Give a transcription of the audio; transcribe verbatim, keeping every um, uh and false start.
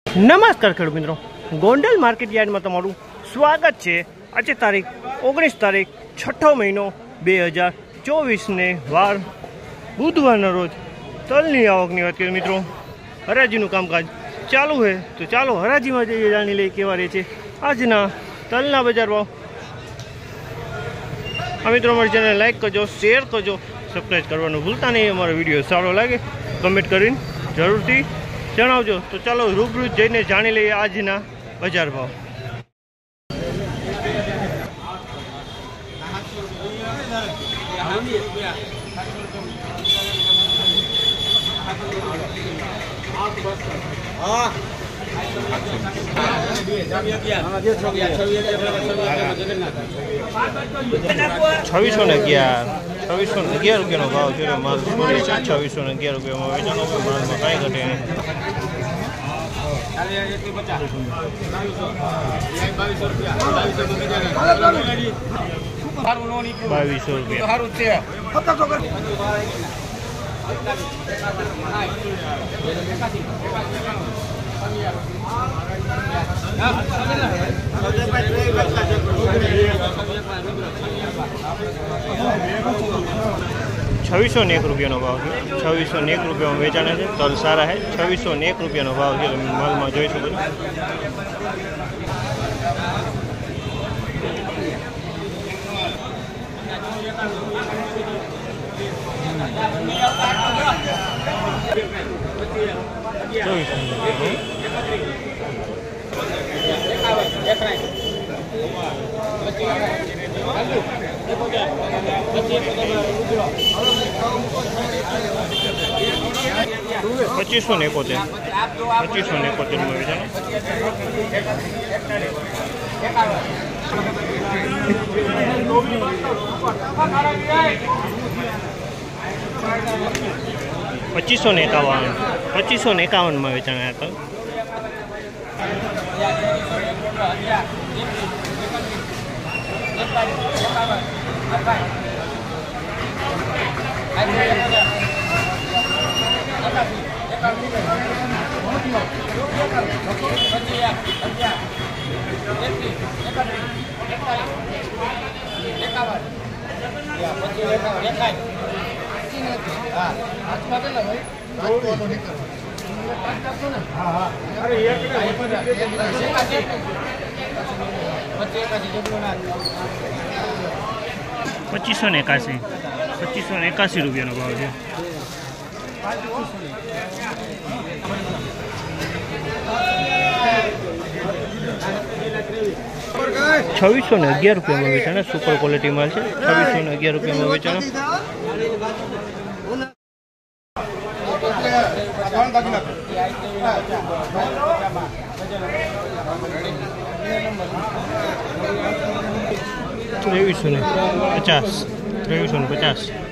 નમસ્કાર ખેડૂત મિત્રો, ગોંડલ માર્કેટ યાર્ડમાં તમારું સ્વાગત છે। આજે તારીખ ઓગણીસ તારીખ છઠ્ઠો મહિનો બે હજાર ચોવીસને વાર બુધવારના રોજ તલની આવકની વાત કરીએ મિત્રો। હરાજીનું કામકાજ ચાલુ છે, તો ચાલો હરાજીમાં જઈએ, જાણી લઈએ કેવા રહે છે આજના તલના બજાર ભાવ। આ મિત્રો અમારી ચેનલ લાઈક કરજો, શેર કરજો, સબસ્ક્રાઈબ કરવાનું ભૂલતા નહીં। અમારો વિડીયો સારો લાગે કમેન્ટ કરીને જરૂરથી જણાવજો। તો ચાલો રૂબરૂ જઈને જાણી લઈએ આજના બજાર ભાવ। છવ્વીસો ને અગિયાર છવ્વીસો ને અગિયાર રૂપિયાનો ભાવ છે। માલ છોડી છે છવ્વીસો ને અગિયાર રૂપિયામાં વેચાણો છે। માલમાં કાંઈ ઘટે નહીં। બાવીસો રૂપિયા છવ્વીસો ને એક રૂપિયાનો ભાવ છે। છવ્વીસો ને એક રૂપિયામાં વેચાણા છે। તલ સારા છે। છવ્વીસો ને એક રૂપિયાનો ભાવ છે। માલમાં જોઈ શકો છો। પચીસો ને એકોતેર પચીસો ને એકોતેર માં વેચાણ। પચીસો ને એકાવન પચીસો ને એકાવન માં વેચાણ હતા। પચીસો ને એકાસી પચીસો ને એકાસી રૂપિયાનો ભાવ છે। છવ્વીસો ને અગિયાર રૂપિયામાં વેચાણ। સુપર ક્વોલિટી માલ છે। છવ્વીસો ને અગિયાર રૂપિયામાં વેચાણ। ત્રેવીસો ને પચાસ ત્રેવીસો ને પચાસ